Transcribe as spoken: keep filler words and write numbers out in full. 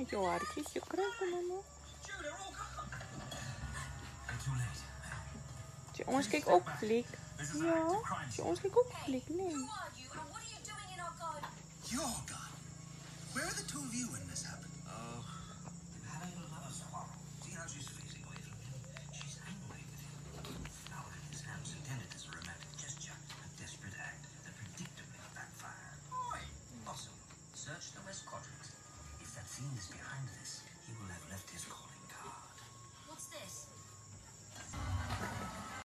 met je haartjes. Je kruipen dan nog. Jongens, kijk ook Flik. Ja, jongens, kijk ook Flik. Nee. Your garden. Where are the two of you when this happened?